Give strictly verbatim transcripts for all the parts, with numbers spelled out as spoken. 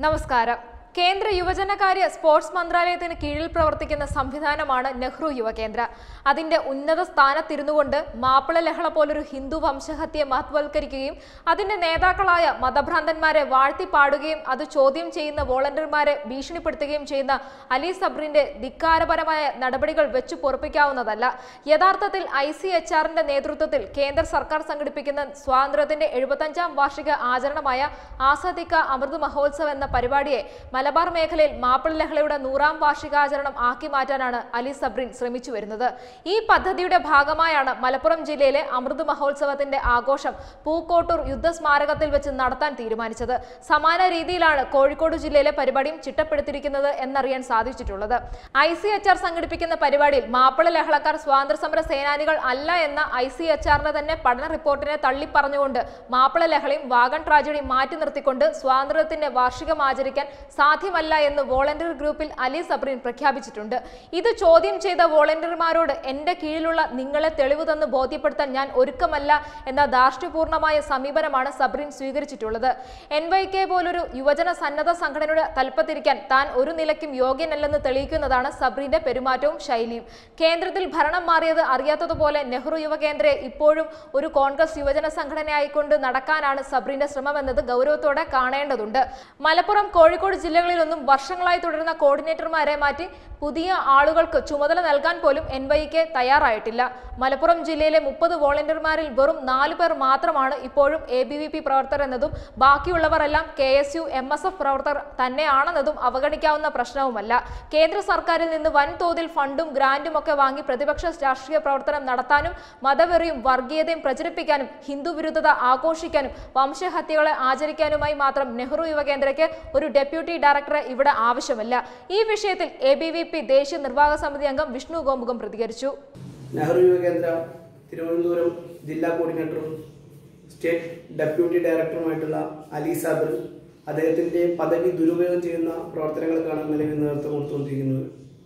നമസ്കാരം. കേന്ദ്ര യുവജനകാര്യ സ്പോർട്സ് മന്ത്രാലയത്തിന് കീഴിൽ പ്രവർത്തിക്കുന്ന സംവിധാനമാണ് നെഹ്റു യുവകേന്ദ്ര. അതിന്റെ ഉന്നത സ്ഥാനത്തിരുന്നുകൊണ്ട് മാപ്പിള ലഹള പോലൊരു ഹിന്ദു വംശഹത്യയെ മഹത്വവൽക്കരിക്കുകയും അതിന്റെ നേതാക്കളായ മതഭ്രാന്തന്മാരെ വാഴ്ത്തിപ്പാടുകയും അത് ചോദ്യം ചെയ്യുന്ന വോളണ്ടിയർമാരെ ഭീഷണിപ്പെടുത്തുകയും ചെയ്യുന്ന അലി സബ്രിന്റെ ധിക്കാരപരമായ നടപടികൾ വെച്ചു പൊറുപ്പിക്കാവുന്നതല്ല. യഥാർത്ഥത്തിൽ ഐ സി എച്ച് ആറിന്റെ നേതൃത്വത്തിൽ കേന്ദ്ര സർക്കാർ സംഘടിപ്പിക്കുന്ന സ്വാതന്ത്ര്യത്തിന്റെ എഴുപത്തഞ്ചാം വാർഷിക ആചരണമായ ആസാദി കാ അമൃത് മഹോത്സവ് എന്ന പരിപാടിയെ മലബാർ മേഖലയിൽ മാപ്പിള ലഹളയുടെ നൂറാം വാർഷികാചരണം ആക്കി മാറ്റാനാണ് അലി സബ്രിൻ ശ്രമിച്ചു വരുന്നത്. ഈ പദ്ധതിയുടെ ഭാഗമായാണ് മലപ്പുറം ജില്ലയിലെ അമൃത് മഹോത്സവത്തിന്റെ ആഘോഷം പൂക്കോട്ടൂർ യുദ്ധസ്മാരകത്തിൽ വെച്ച് നടത്താൻ തീരുമാനിച്ചത്. സമാന രീതിയിലാണ് കോഴിക്കോട് ജില്ലയിലെ പരിപാടിയും ചിട്ടപ്പെടുത്തിയിരിക്കുന്നത് എന്നറിയാൻ സാധിച്ചിട്ടുള്ളത്. ഐ സി എച്ച് ആർ സംഘടിപ്പിക്കുന്ന പരിപാടിയിൽ മാപ്പിള ലഹളക്കാർ സ്വാതന്ത്ര്യ സമര സേനാനികൾ അല്ല എന്ന ഐ സി എച്ച് ആറിന്റെ തന്നെ പഠന റിപ്പോർട്ടിനെ തള്ളിപ്പറഞ്ഞുകൊണ്ട് മാപ്പിള ലഹളയും വാഗൺ ട്രാജഡിയും മാറ്റി നിർത്തിക്കൊണ്ട് സ്വാതന്ത്ര്യത്തിന്റെ വാർഷികം ആചരിക്കാൻ സാധ്യമല്ല എന്ന് വോളണ്ടിയർ ഗ്രൂപ്പിൽ അലി സബ്രിൻ പ്രഖ്യാപിച്ചിട്ടുണ്ട്. ഇത് ചോദ്യം ചെയ്ത വോളണ്ടിയർമാരോട് എന്റെ കീഴിലുള്ള നിങ്ങളെ തെളിവ് തന്ന് ബോധ്യപ്പെടുത്താൻ ഞാൻ ഒരുക്കമല്ല എന്ന ധാർഷ്ട്യപൂർണമായ സമീപനമാണ് സബ്രിൻ സ്വീകരിച്ചിട്ടുള്ളത്. എൻ വൈ കെ പോലൊരു യുവജന സന്നദ്ധ സംഘടനയുടെ തലപ്പത്തിരിക്കാൻ താൻ ഒരു നിലയ്ക്കും യോഗ്യനല്ലെന്ന് തെളിയിക്കുന്നതാണ് സബ്രിന്റെ പെരുമാറ്റവും ശൈലിയും. കേന്ദ്രത്തിൽ ഭരണം മാറിയത് അറിയാത്തതുപോലെ നെഹ്റു യുവകേന്ദ്രയെ ഇപ്പോഴും ഒരു കോൺഗ്രസ് യുവജന സംഘടനയായിക്കൊണ്ട് നടക്കാനാണ് സബ്രിന്റെ ശ്രമമെന്നത് ഗൗരവത്തോടെ കാണേണ്ടതുണ്ട്. മലപ്പുറം, കോഴിക്കോട് ജില്ലകളിലൊന്നും വർഷങ്ങളായി തുടരുന്ന കോർഡിനേറ്റർമാരെ മാറ്റി പുതിയ ആളുകൾക്ക് ചുമതല നൽകാൻ പോലും എൻ വൈ കെ തയ്യാറായിട്ടില്ല. മലപ്പുറം ജില്ലയിലെ മുപ്പത് വോളണ്ടിയർമാരിൽ വെറും നാലു പേർ മാത്രമാണ് ഇപ്പോഴും എ ബി വി പി പ്രവർത്തകർ എന്നതും ബാക്കിയുള്ളവരെല്ലാം K S U M S F പ്രവർത്തകർ തന്നെയാണെന്നതും അവഗണിക്കാവുന്ന പ്രശ്നവുമല്ല. കേന്ദ്ര സർക്കാരിൽ നിന്ന് വൻതോതിൽ ഫണ്ടും ഗ്രാന്റും ഒക്കെ വാങ്ങി പ്രതിപക്ഷ രാഷ്ട്രീയ പ്രവർത്തനം നടത്താനും മതവെറിയും വർഗീയതയും പ്രചരിപ്പിക്കാനും ഹിന്ദു വിരുദ്ധത ആഘോഷിക്കാനും വംശഹത്യകളെ ആചരിക്കാനുമായി മാത്രം നെഹ്റു യുവകേന്ദ്രയ്ക്ക് ഒരു ഡെപ്യൂട്ടി ഡയറക്ടറെ ഇവിടെ ആവശ്യമില്ല. ഈ വിഷയത്തിൽ എ ബി വി പി ദേശീയ നിർവാഹക സമിതി അംഗം വിഷ്ണു ഗോമുഖം പ്രതികരിച്ചു. നെഹ്റു യുവകേന്ദ്ര തിരുവനന്തപുരം ജില്ലാ കോർഡിനേറ്ററും സ്റ്റേറ്റ് ഡെപ്യൂട്ടി ഡയറക്ടറുമായിട്ടുള്ള അലി സാബിർ അദ്ദേഹത്തിന്റെ പദവി ദുരുപയോഗം ചെയ്യുന്ന പ്രവർത്തനങ്ങൾക്കാണ് നിലവിൽ നേതൃത്വം കൊടുത്തുകൊണ്ടിരിക്കുന്നത്.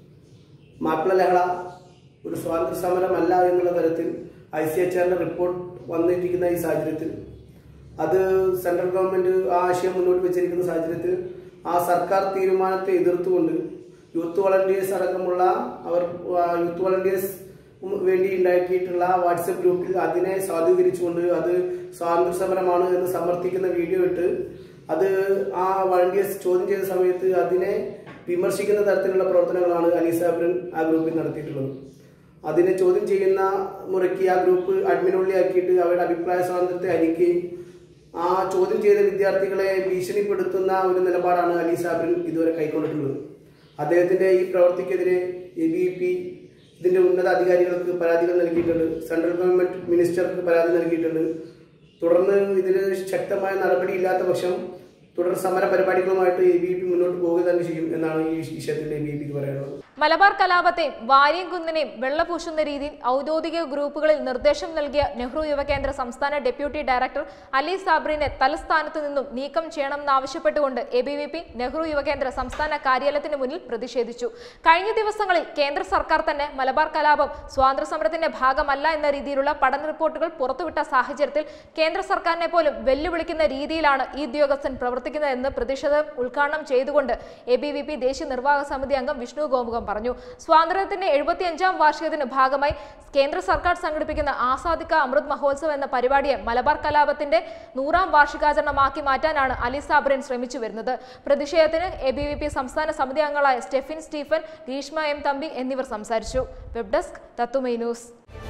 മാപ്പിള ലഹള ഒരു സ്വാതന്ത്ര്യ സമരമല്ല എന്നുള്ള തരത്തിൽ ഐ സി എച്ച് ആറിന്റെ റിപ്പോർട്ട് വന്നിരിക്കുന്ന ഈ സാഹചര്യത്തിൽ, അത് സെൻട്രൽ ഗവൺമെന്റ് ആ ആശയം മുന്നോട്ട് വെച്ചിരിക്കുന്ന സാഹചര്യത്തിൽ ആ സർക്കാർ തീരുമാനത്തെ എതിർത്തുകൊണ്ട് യൂത്ത് വോളണ്ടിയേഴ്സ് അടക്കമുള്ള അവർ യൂത്ത് വോളണ്ടിയേഴ്സ് വേണ്ടി ഉണ്ടാക്കിയിട്ടുള്ള വാട്സപ്പ് ഗ്രൂപ്പിൽ അതിനെ സാധൂകരിച്ചുകൊണ്ട് അത് സ്വാതന്ത്ര്യ സമരമാണ് എന്ന് സമർത്ഥിക്കുന്ന വീഡിയോ ഇട്ട് അത് ആ വോളണ്ടിയേഴ്സ് ചോദ്യം ചെയ്ത സമയത്ത് അതിനെ വിമർശിക്കുന്ന തരത്തിലുള്ള പ്രവർത്തനങ്ങളാണ് അലി സാബിൻ ആ ഗ്രൂപ്പിൽ നടത്തിയിട്ടുള്ളത്. അതിനെ ചോദ്യം ചെയ്യുന്ന മുറയ്ക്ക് ആ ഗ്രൂപ്പ് അഡ്മിനുള്ളിലാക്കിയിട്ട് അവരുടെ അഭിപ്രായ സ്വാതന്ത്ര്യത്തെ ഹനിക്കുകയും ആ ചോദ്യം ചെയ്ത വിദ്യാർത്ഥികളെ ഭീഷണിപ്പെടുത്തുന്ന ഒരു നിലപാടാണ് അലി സാബിൻ ഇതുവരെ കൈക്കൊണ്ടിട്ടുള്ളത്. അദ്ദേഹത്തിന്റെ ഈ പ്രവൃത്തിക്കെതിരെ എ ബി വി പി ഇതിന്റെ ഉന്നത അധികാരികൾക്ക് പരാതികൾ നൽകിയിട്ടുണ്ട്. സെൻട്രൽ ഗവൺമെന്റ് മിനിസ്റ്റർക്ക് പരാതി നൽകിയിട്ടുണ്ട്. തുടർന്ന് ഇതിൽ ശക്തമായ നടപടിയില്ലാത്ത പക്ഷം തുടർ സമര പരിപാടികളുമായിട്ട് എ ബി വി പി മുന്നോട്ട് പോവുക തന്നെ ചെയ്യും എന്നാണ് ഈ വിഷയത്തിൽ എ ബി വി പിക്ക് പറയാനുള്ളത്. മലബാർ കലാപത്തെയും വാര്യം കുന്നിനെയും വെള്ളപൂശുന്ന രീതിയിൽ ഔദ്യോഗിക ഗ്രൂപ്പുകളിൽ നിർദ്ദേശം നൽകിയ നെഹ്റു യുവകേന്ദ്ര സംസ്ഥാന ഡെപ്യൂട്ടി ഡയറക്ടർ അലി സാബ്രിനെ തലസ്ഥാനത്ത് നിന്നും നീക്കം ചെയ്യണമെന്നാവശ്യപ്പെട്ടുകൊണ്ട് A B V P Nehru Yuva Kendra സംസ്ഥാന കാര്യാലയത്തിന് മുന്നിൽ പ്രതിഷേധിച്ചു. കഴിഞ്ഞ ദിവസങ്ങളിൽ കേന്ദ്ര സർക്കാർ തന്നെ മലബാർ കലാപം സ്വാതന്ത്ര്യ സമരത്തിന്റെ ഭാഗമല്ല എന്ന രീതിയിലുള്ള പഠന റിപ്പോർട്ടുകൾ പുറത്തുവിട്ട സാഹചര്യത്തിൽ കേന്ദ്ര സർക്കാരിനെ പോലും വെല്ലുവിളിക്കുന്ന രീതിയിലാണ് ഈ ഉദ്യോഗസ്ഥൻ പ്രവർത്തിക്കുന്നതെന്ന് പ്രതിഷേധം ഉദ്ഘാടനം ചെയ്തുകൊണ്ട് എ ബി വി പി ദേശീയ നിർവാഹക സമിതി അംഗം വിഷ്ണു ഗോമുഖം പറഞ്ഞു. സ്വാതന്ത്ര്യത്തിന്റെ എഴുപത്തിയഞ്ചാം വാർഷികത്തിന് ഭാഗമായി കേന്ദ്ര സർക്കാർ സംഘടിപ്പിക്കുന്ന ആസാദി കാ അമൃത് മഹോത്സവ് എന്ന പരിപാടിയെ മലബാർ കലാപത്തിന്റെ നൂറാം വാർഷികാചരണമാക്കി മാറ്റാനാണ് അലി സാബ്രിൻ ശ്രമിച്ചു വരുന്നത്. പ്രതിഷേധത്തിന് എ ബി വി പി സംസ്ഥാന സമിതി അംഗങ്ങളായ സ്റ്റെഫിൻ സ്റ്റീഫൻ, ഗ്രീഷ്മ എം തമ്പി എന്നിവർ സംസാരിച്ചു. Web desk Tatwamayi news.